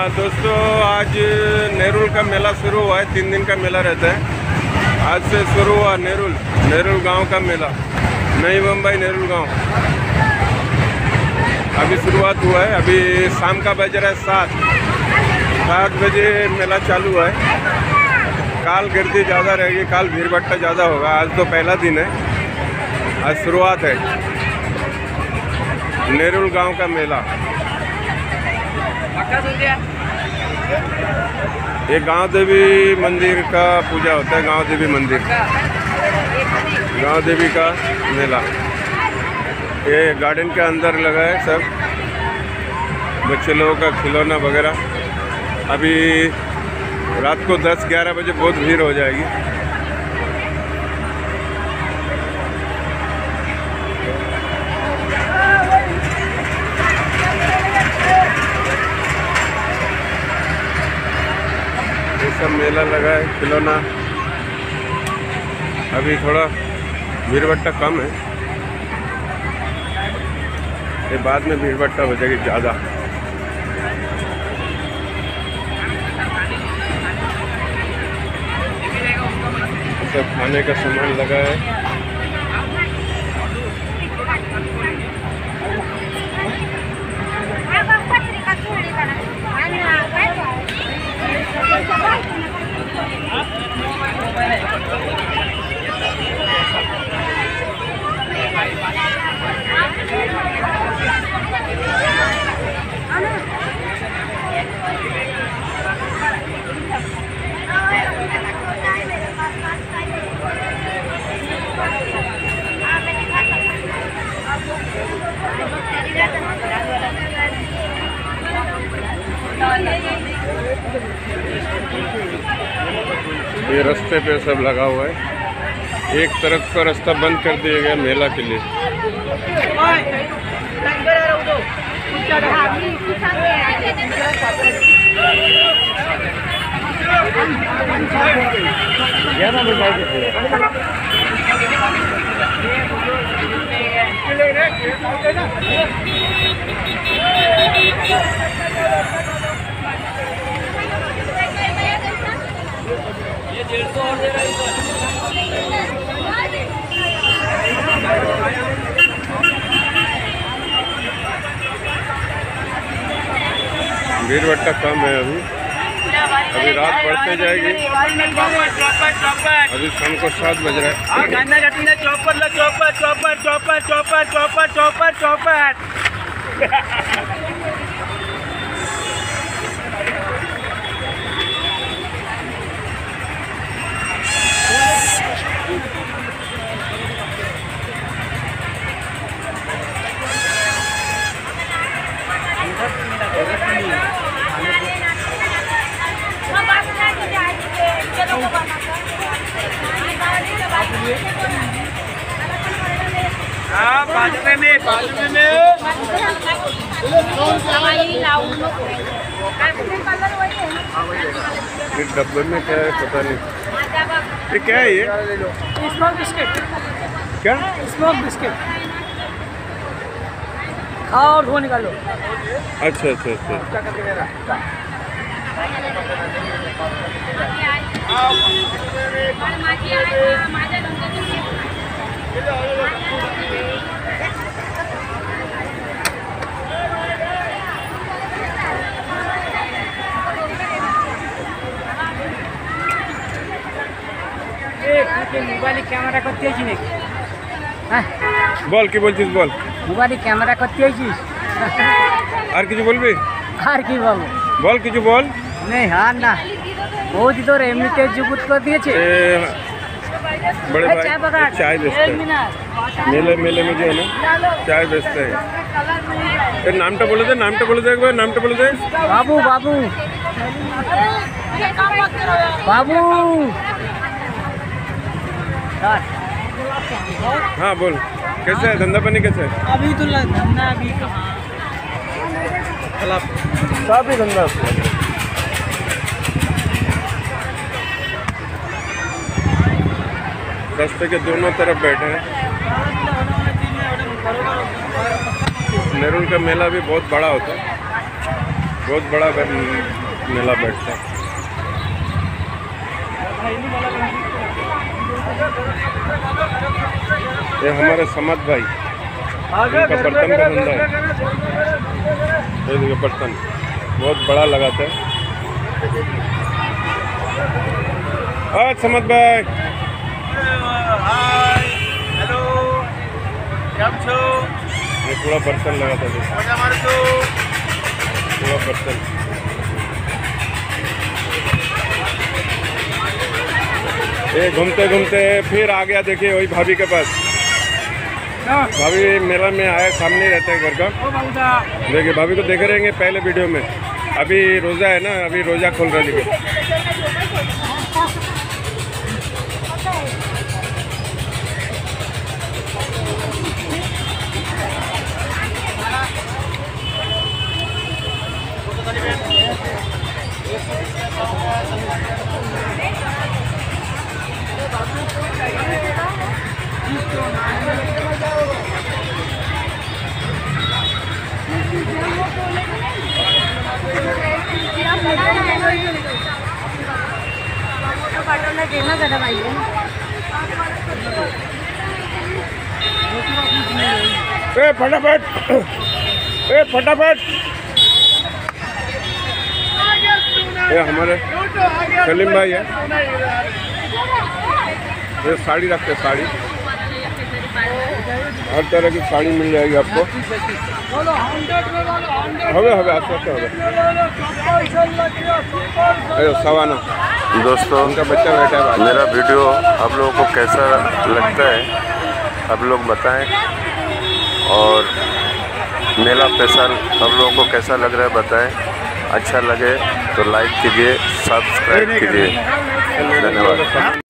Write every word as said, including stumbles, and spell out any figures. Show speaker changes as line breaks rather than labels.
दोस्तों, आज नेरुल का मेला शुरू हुआ है। तीन दिन का मेला रहता है। आज से शुरू हुआ नेरुल नेरुल गांव का मेला, नई मुंबई नेरुल गांव। अभी शुरुआत हुआ है। अभी शाम का बज रहा है सात सात बजे मेला चालू हुआ है। काल गिरदी ज़्यादा रहेगी, काल भीड़ भट्टा ज़्यादा होगा। आज तो पहला दिन है, आज शुरुआत है नेरुल गांव का मेला। ये गांव देवी मंदिर का पूजा होता है। गांव देवी मंदिर, गांव देवी का मेला। ये गार्डन के अंदर लगा है सब, बच्चे लोगों का खिलौना वगैरह। अभी रात को दस ग्यारह बजे बहुत भीड़ हो जाएगी। ये सब मेला लगा है, खिलौना। अभी थोड़ा भीड़ भट्टा कम है, ये बाद में भीड़ भट्टा हो जाएगी ज़्यादा। सब खाने का सामान लगा है। ये रास्ते पे सब लगा हुआ है। एक तरफ का रास्ता बंद कर दिया गया मेला के लिए। भीड़ भट्टा कम है अभी। अभी रात बढ़ते जाएगी। अभी शाम को सात बज रहा है।
चौपट चौपट चौपट चौपट चौपट चौपट चौपट चौपट हाँ, बाजू में बाजू में
इस डब्बे में क्या है पता नहीं। ये क्या है? ये
स्मोक बिस्किट।
क्या?
स्मोक बिस्किट खाओ और धो निकालो।
अच्छा अच्छा अच्छा।
মোবাইল ক্যামেরা করতে আইছি নাকি? হ্যাঁ
বল, কি বলছিস বল।
মোবাইল ক্যামেরা করতে আইছিস?
আর কিছু বলবি?
আর কি বলবো,
বল, কিছু বল।
नहीं हाँ ना, बहुत তোর এমনিতে जुगुत कर दिए।
बड़े भाई चाय बेचते हैं मेले मेले में जो है ना, चाय बेचते हैं। फिर नामटा बोले दे, नामटा बोले दे, एक बार नामटा बोले दे।
बाबू बाबू बाबू
हाँ बोल, कैसे है धंधा पानी, कैसे है?
अभी तो धंधा अभी कहाँ,
काफी धंधा। रास्ते के दोनों तरफ बैठे हैं। नेरुल का मेला भी बहुत बड़ा होता है। बहुत बड़ा मेला बैठता है। ये हमारे समद भाई, इनका बर्तन का धंधा है। ये देखिए बर्तन बहुत बड़ा लगाता है। हाँ समद भाई,
हाय हेलो કેમ છો?
ये पूरा बर्तन लगाता है,
મજામાં છો?
पूरा बर्तन। ये घूमते घूमते फिर आ गया, देखिए वही भाभी के पास। भाभी मेला में आया, सामने रहते हैं घर का। देखिए भाभी को देख रहेंगे पहले वीडियो में। अभी रोज़ा है ना, अभी रोज़ा खोल रहा है। देखिए ए फटाफट, ए फटाफट। ये हमारे सलीम भाई है, ये साड़ी रखते हैं, साड़ी हर तरह की साड़ी मिल जाएगी आपको। हवे हवे आस्ते आस्ते हवे सवाना।
दोस्तों
उनका बच्चा बैठा है।
मेरा वीडियो आप लोगों को कैसा लगता है आप लोग बताएं, और मेला स्पेशल आप लोगों को कैसा लग रहा है बताएं। अच्छा लगे तो लाइक कीजिए, सब्सक्राइब कीजिए। धन्यवाद।